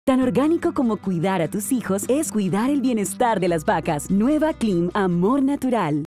Tan orgánico como cuidar a tus hijos es cuidar el bienestar de las vacas. Nueva Clean Amor Natural.